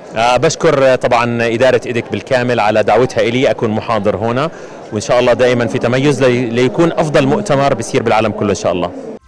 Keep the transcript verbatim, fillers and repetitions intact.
آه بشكر طبعا إدارة إيدك بالكامل على دعوتها إلي أكون محاضر هنا، وإن شاء الله دائما في تميز لي ليكون أفضل مؤتمر بيصير بالعالم كله إن شاء الله.